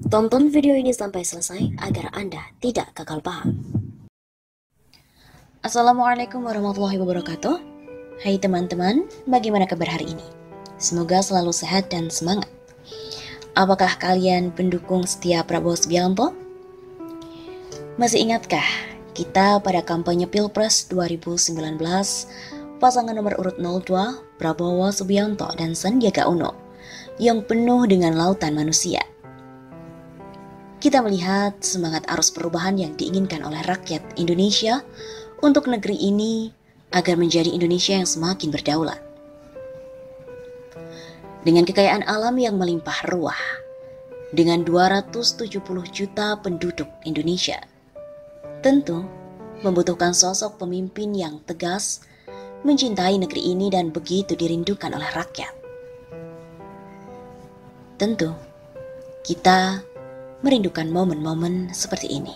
Tonton video ini sampai selesai agar Anda tidak gagal paham. Assalamualaikum warahmatullahi wabarakatuh. Hai teman-teman, bagaimana kabar hari ini? Semoga selalu sehat dan semangat. Apakah kalian pendukung setia Prabowo Subianto? Masih ingatkah kita pada kampanye Pilpres 2019, pasangan nomor urut 02 Prabowo Subianto dan Sandiaga Uno yang penuh dengan lautan manusia? Kita melihat semangat arus perubahan yang diinginkan oleh rakyat Indonesia untuk negeri ini agar menjadi Indonesia yang semakin berdaulat. Dengan kekayaan alam yang melimpah ruah, dengan 270 juta penduduk Indonesia, tentu membutuhkan sosok pemimpin yang tegas, mencintai negeri ini dan begitu dirindukan oleh rakyat. Tentu, kita merindukan momen-momen seperti ini.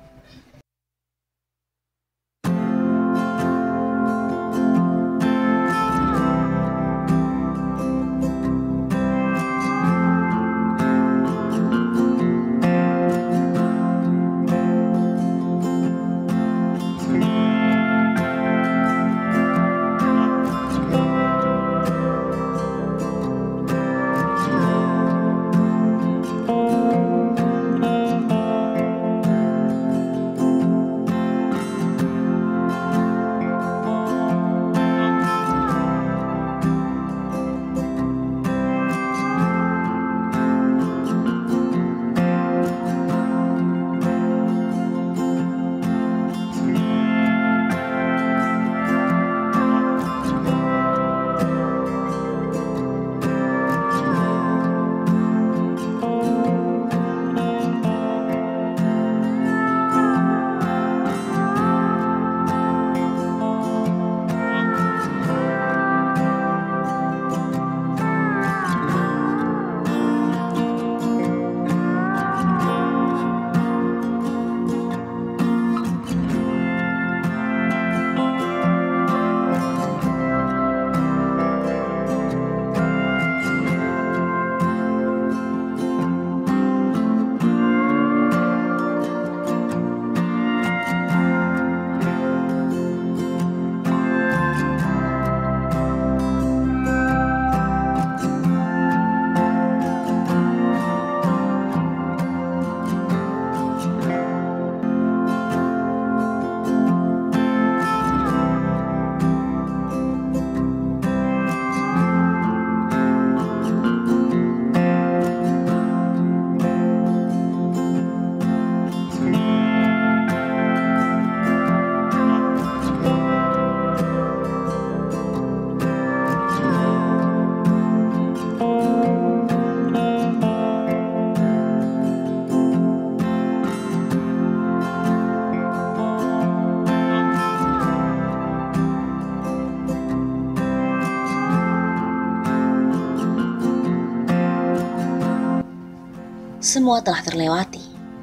Semua telah terlewati,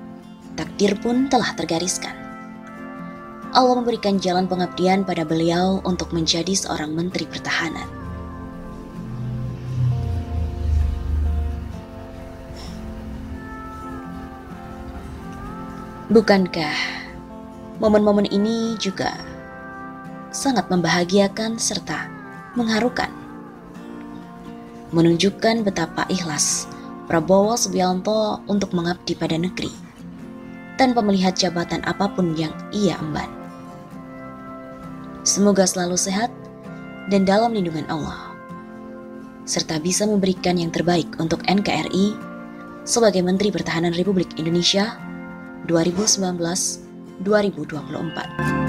takdir pun telah tergariskan. Allah memberikan jalan pengabdian pada beliau untuk menjadi seorang Menteri Pertahanan. Bukankah momen-momen ini juga sangat membahagiakan serta mengharukan, menunjukkan betapa ikhlas Prabowo Subianto untuk mengabdi pada negeri, tanpa melihat jabatan apapun yang ia emban. Semoga selalu sehat dan dalam lindungan Allah, serta bisa memberikan yang terbaik untuk NKRI sebagai Menteri Pertahanan Republik Indonesia 2019-2024.